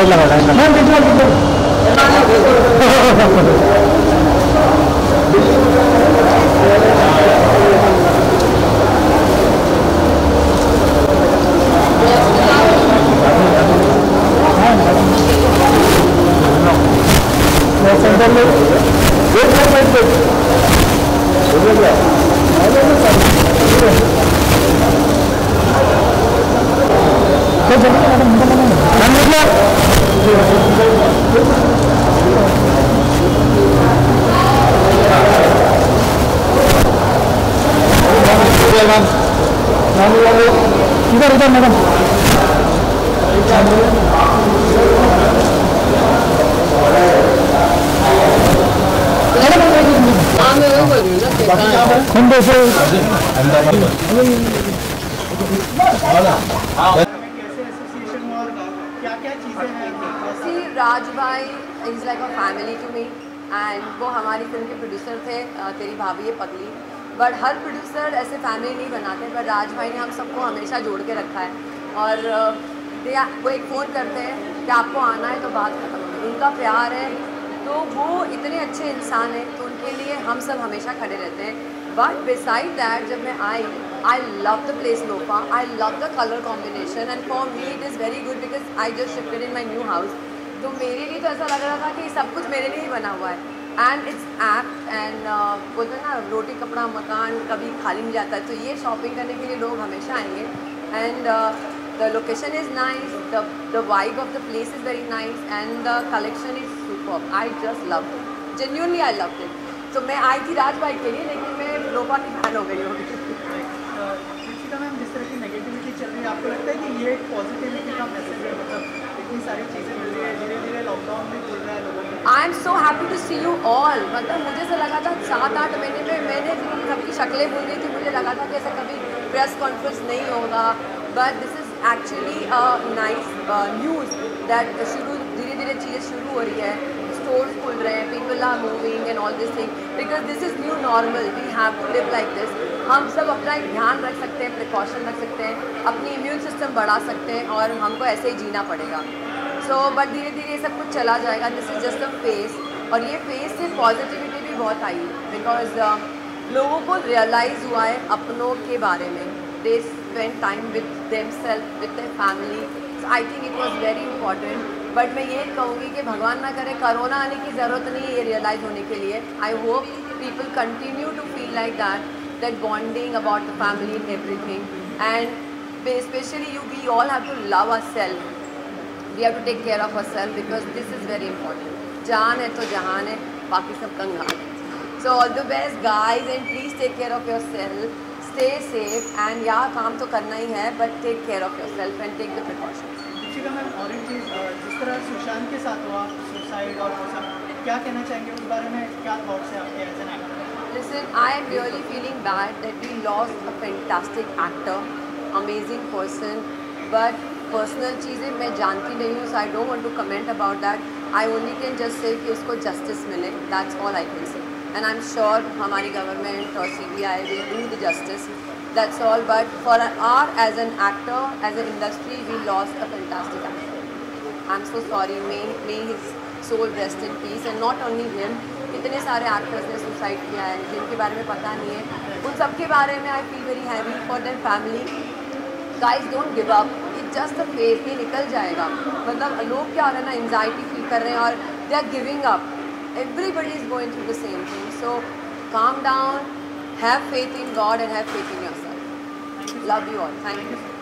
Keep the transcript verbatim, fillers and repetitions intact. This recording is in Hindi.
लाइट लगा लाइट इधर इधर मैडम राज भाई is like a family to me and वो हमारी फिल्म के प्रोड्यूसर थे तेरी भाभी है पगली। बट हर प्रोड्यूसर ऐसे फैमिली नहीं बनाते, पर राज भाई ने हम सबको हमेशा जोड़ के रखा है। और दे वो एक फ़ोन करते हैं कि आपको आना है तो बात खत्म होगी। उनका प्यार है तो वो इतने अच्छे इंसान हैं तो उनके लिए हम सब हमेशा खड़े रहते हैं। बट बिसाइड दैट जब मैं I I love the place लोफा, I love the colour combination and for me it is very good because I just shifted in my new house. तो मेरे लिए तो ऐसा लग रहा था कि सब कुछ मेरे लिए ही बना हुआ है एंड इट्स एप्ट एंड बोलते हैं ना रोटी कपड़ा मकान कभी खाली नहीं जाता है। तो ये शॉपिंग करने के लिए लोग हमेशा आएंगे and the location is nice, the the vibe of the place is very nice and the collection is super. I just love it, genuinely I love it. तो मैं आई थी राज भाई के लिए लेकिन मैं लोफा की फैन हो गई होगी। मैम जिस तरह की नेगेटिविटी चल रही है आपको लगता है कि ये एक पॉजिटिविटी का मैसेज है? मतलब इतनी सारी चीज़ें मिल रही है, धीरे धीरे लॉकडाउन में खुल रहा है लोगों को। I am so happy to see you all. मतलब मुझे से लगा था सात आठ महीने में मैंने सबकी शक्लें भूल गई थी। मुझे लगा था कि ऐसा कभी प्रेस कॉन्फ्रेंस नहीं होगा, but this is actually nice news that शुरू धीरे धीरे चीज़ें शुरू हो रही है, स्टोर्स खुल रहे हैं, people are moving and all this thing because this is new normal. We have to live like this. हम सब अपना एक ध्यान रख सकते हैं, प्रिकॉशन रख सकते हैं, अपनी इम्यून सिस्टम बढ़ा सकते हैं और हमको ऐसे ही जीना पड़ेगा। सो बट धीरे धीरे सब कुछ चला जाएगा। This is just a phase और ये फेस से पॉजिटिविटी भी बहुत आई बिकॉज uh, लोगों को रियलाइज़ हुआ है अपनों के बारे में। They spend time with themselves with their family. So I think it was very important. But मैं ये कहूँगी कि भगवान ना करे कोरोना आने की ज़रूरत नहीं है ये रियलाइज़ होने के लिए। I hope people continue to feel like that that bonding about the family and everything, and especially you we all have to love ourselves. We have to take care of ourselves because this is very important. जान है तो जहान है, बाकी सब कंगाल है। So all the best guys and please take care of yourself, stay safe and यहाँ काम तो करना ही है but take care of yourself and take the precautions. Deepika ma'am और एक चीज़ जिस तरह सुशांत के साथ हुआ सुसाइड और वो सब क्या कहना चाहेंगे उस बारे में? क्या थॉट्स है आपके as an actor? Listen, I am really feeling bad that we lost a fantastic actor, amazing person, but personal चीज़ें मैं जानती नहीं हूँ, so I don't want to comment about that. I only can just say कि उसको justice मिले, that's all I can say. And I'm sure हमारी government और C B I will do the justice, that's all. But for our as an actor, as an industry, we lost a fantastic actor. I'm so sorry. May may his soul rest in peace, and not only him. इतने सारे एक्टर्स ने सुसाइड किया है जिनके बारे में पता नहीं है, उन सब के बारे में I feel very heavy for their family. Guys don't give up, it's just a phase, ये निकल जाएगा। मतलब लोग क्या हो रहे हैं ना, एंजाइटी फील कर रहे हैं और they are giving up. Everybody is going through the same thing, so calm down, have faith in god and have faith in yourself. Love you all, thank you.